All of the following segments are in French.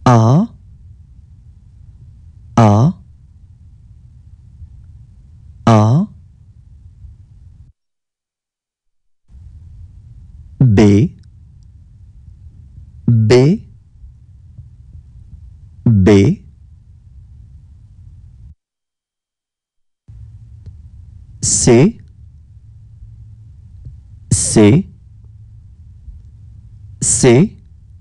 A, A, A, B, B, B, C, C, C,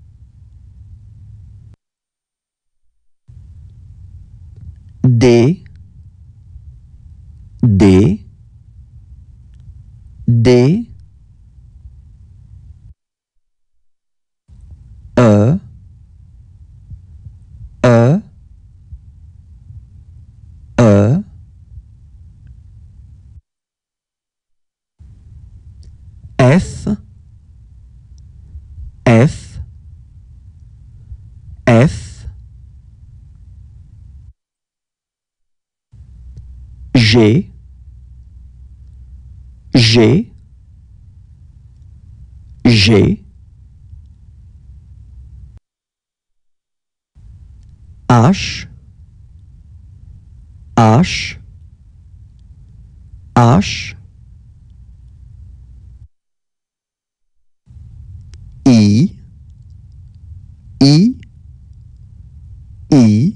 D, D, D, E, E, E, F, F, F, G, G, G, H, H, H, I, I, I,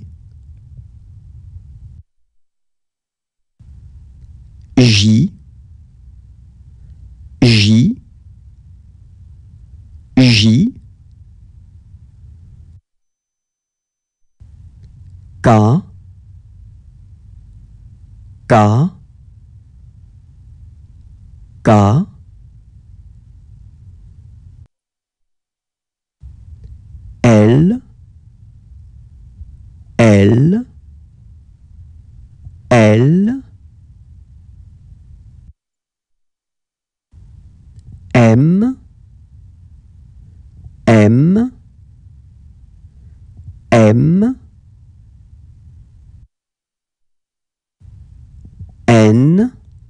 J, J, J, K, K, K, L, L, L, M, M, M, N,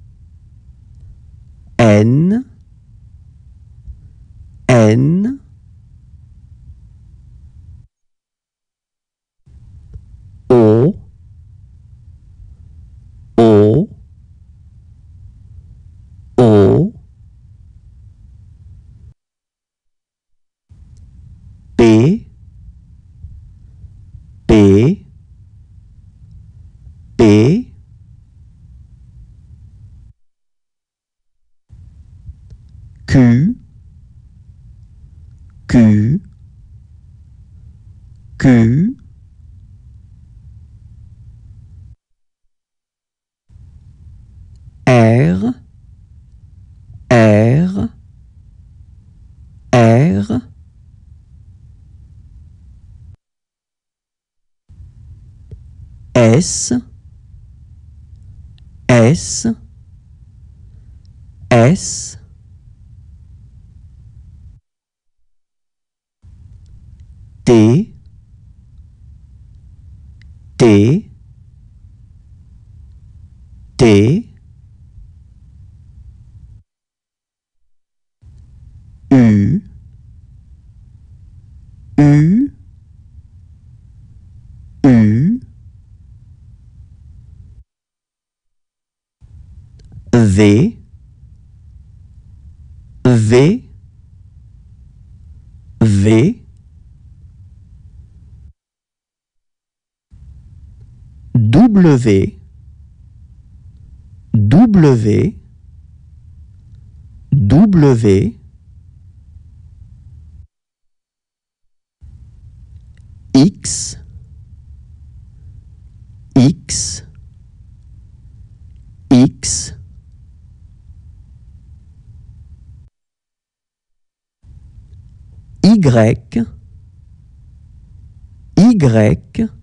N, N, O, O, O, P, P, P, Q, Q, Q, R, R, R, S, S, S, T, T, T, U, U, U, V, V, V, W, W, W, X, X, X, Y, Y,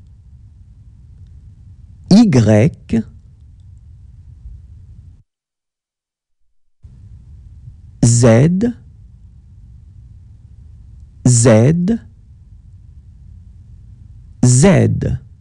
Y, Z, Z, Z.